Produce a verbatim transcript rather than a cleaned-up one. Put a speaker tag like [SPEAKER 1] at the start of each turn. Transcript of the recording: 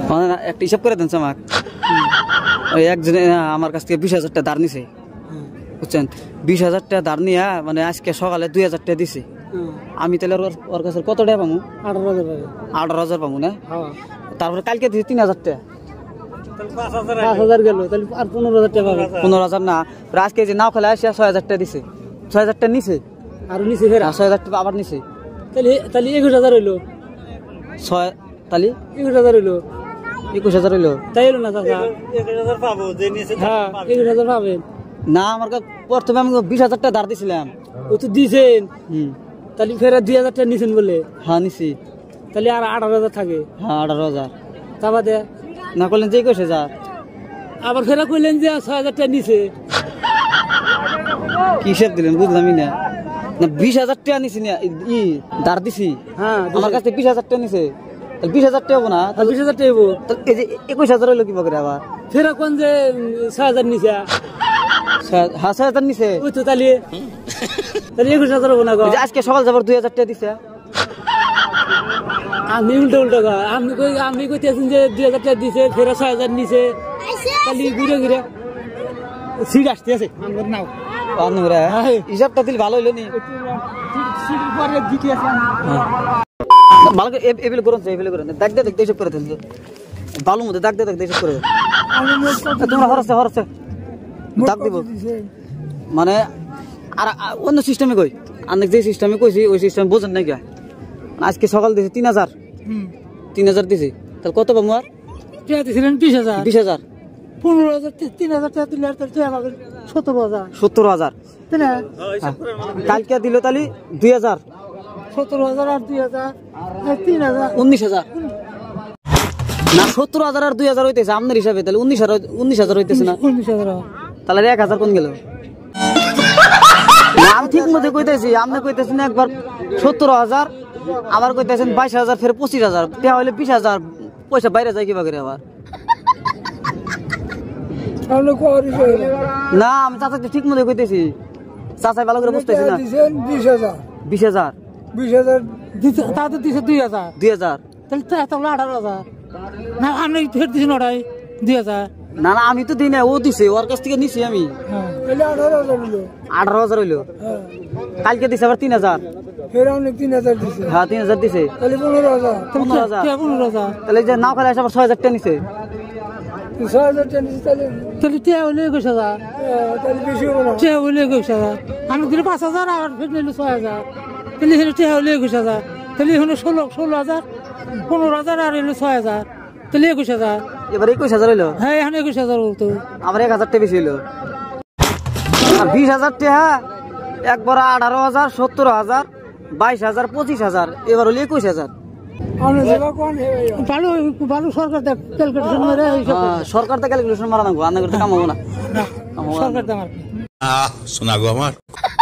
[SPEAKER 1] একটা হিসাব করে দেন আমাকে। ওই একজনে আমার কাছ থেকে বিশ হাজার টাকা ধার নিছে, বুঝছেন? বিশ হাজার টাকা ধার নিয়ে মানে আজকে সকালে দুই হাজার টাকা দিছে। আমি তাহলে ওর কাছে কত টাকা পাবো? আঠারো হাজার আঠারো হাজার পাবো না? তারপরে কালকে দিছে তিন হাজার টাকা, পাঁচ হাজার গেল, তাহলে আর পনেরো হাজার টাকা পাবে। পনেরো হাজার না, আজকে যে নাও খেলে আসে ছয় হাজার টাকা দিছে, ছয় হাজার টাকা নিছে আর নিছে ফের ছয় হাজার টাকা আবার নিছে, তাহলে তাহলে একুশ হাজার হইলো। ছয় তাহলে একুশ হাজার হইলো, একুশ হাজার হইলো, তাই হলো না চাচা? একুশ হাজার পাবো যে নিছে, হ্যাঁ একুশ হাজার পাবেন না। আমার প্রথমে আমি বিশ হাজার টাকা ধার দিছিলাম, ও তো দিছেন। হুম, তাহলে ফের দুই হাজার টাকা নিছেন বলে? হ্যাঁ নিছি, তাহলে আর আঠারো হাজার থাকে। হ্যাঁ আঠারো হাজার তা বাদে না করলেন যে একুশ হাজার, আবার ফেরা কইলেন যে ছয় হাজার টাকা নিছে। কি হিসাব দিলেন বুঝলামই না। না বিশ হাজার টাকা নিছি না, ই ধার দিছি। হ্যাঁ আমার কাছে বিশ হাজার টাকা নিছে, তাহলে বিশ হাজার টাকা হবো না? বিশ হাজার টাকা হবো, এই যে একুশ হাজার হইলো কি করে? আবার ফেরা কোন যে ছয় হাজার নিছে? হ্যাঁ ছয় হাজার নিছে, ওই তো তাহলে তাহলে একুশ হাজার হবো না? আজকে সকাল যাবার দুই হাজার টাকা দিছে। আমি উল্টো উল্টো আমি কই আমি কইতেছেন যে দুই হাজার টাকা দিছে, ফেরা ছয় হাজার নিছে, তাহলে ঘুরে ঘুরে সিট আসতে আছে আমার নাও। হিসাবটা দিলে ভালো হইলো নি, ভালো এগুলো করুন, এগুলো করুন, দেখতে দেখতে এইসব করে দেন, ভালো মধ্যে দেখতে দেখতে এইসব করে তোমরা হরছে হরছে দাগ দিব। মানে আর অন্য সিস্টেমে কই, অনেক যে সিস্টেমে কইছি ওই সিস্টেম বোঝেন নাই গা। আজকে সকাল দিয়েছি তিন হাজার, তিন হাজার দিছি, তাহলে কত পাবো? আর দিয়েছিলেন বিশ হাজার, বিশ হাজার পনেরো হাজার, তিন হাজার টাকা দিলে সতেরো হাজার, সত্তর হাজার কালকে দিল, তাহলে দুই হাজার, সতেরো হাজার আর দুই হাজার তিন হাজার উনিশ হাজার না, সত্তর হাজার আর দুই হাজার হইতেছে আপনার হিসাবে, তাহলে উনিশ হাজার উনিশ হাজার হইতেছে না? উনিশ হাজার, তাহলে এক হাজার কোন গেল? আমি ঠিক মতো কইতেছি, আপনি কইতেছেন একবার সত্তর হাজার, আবার কইতেছেন বাইশ হাজার, ফের পঁচিশ হাজার টা হইলে বিশ হাজার, পয়সা বাইরে যায় কিবা করে আবার? না আমি চাচাকে ঠিক মতো কইতেছি, চাচাই ভালো করে বুঝতেছি না। বিশ হাজার, বিশ হাজার, বিশ হাজার তাতে দিছে দুই হাজার, দুই হাজার, তাহলে আঠারো হাজার না? আপনি ফের দিছেন ওটাই দুই হাজার? না না আমি তো দিই না, ও দিছে, ওর কাছ থেকে নিছি আমি। আঠারো হাজার হইলো, কালকে দিছে আবার তিন হাজার, তিন হাজার দিছে। হ্যাঁ তিন হাজার দিছে, তাহলে পনেরো হাজার, পনেরো হাজার, পনেরো হাজার, তাহলে যে নাও খেলে আবার ছয় হাজার টাকা নিছে, ছয় হাজার টাকা নিছে, তাহলে তাহলে টিয়া হলে একুশ হাজার, তাহলে বেশি হবো না? টিয়া হলে একুশ হাজার, আমি দিলে পাঁচ হাজার, আর ফের নিল ছয় হাজার, তাহলে এখানে টিয়া হলে একুশ হাজার, তাহলে এখানে ষোলো ষোলো হাজার, পনেরো হাজার আর এলো ছয় হাজার, তাহলে একুশ হাজার। এবার একুশ হাজার হইলো? হ্যাঁ এখন একুশ হাজার বলতো, আমার এক হাজার টাকা বেশি হইলো। বিশ হাজার টাকা একবার আঠারো হাজার, সত্তর হাজার, বাইশ হাজার, পঁচিশ হাজার, এবার হলো একুশ হাজার। সরকার তো ক্যালকুলেশন মারা না, কাম হবো না। সরকার